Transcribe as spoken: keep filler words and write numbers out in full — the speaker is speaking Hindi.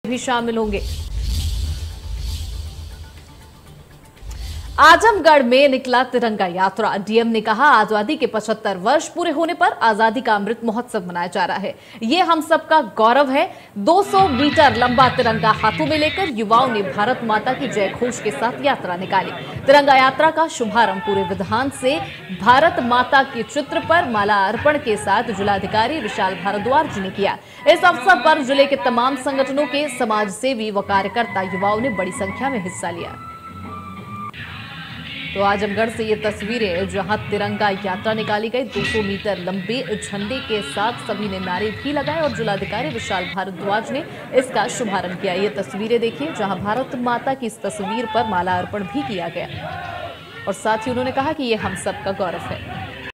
भी शामिल होंगे। आजमगढ़ में निकला तिरंगा यात्रा। डीएम ने कहा, आजादी के पचहत्तर वर्ष पूरे होने पर आजादी का अमृत महोत्सव मनाया जा रहा है। ये हम सबका गौरव है। दो सौ मीटर लंबा तिरंगा हाथों में लेकर युवाओं ने भारत माता की जय घोष के साथ यात्रा निकाली। तिरंगा यात्रा का शुभारंभ पूरे विधान से भारत माता के चित्र पर माला अर्पण के साथ जिलाधिकारी विशाल भारद्वाज जी ने किया। इस अवसर पर जिले के तमाम संगठनों के समाजसेवी व कार्यकर्ता युवाओं ने बड़ी संख्या में हिस्सा लिया। तो आजमगढ़ से ये तस्वीरें जहां तिरंगा यात्रा निकाली गई, दो सौ मीटर लंबे झंडे के साथ सभी ने नारे भी लगाए और जिलाधिकारी विशाल भारद्वाज ने इसका शुभारंभ किया। ये तस्वीरें देखिए जहां भारत माता की इस तस्वीर पर माला अर्पण भी किया गया और साथ ही उन्होंने कहा कि ये हम सबका गौरव है।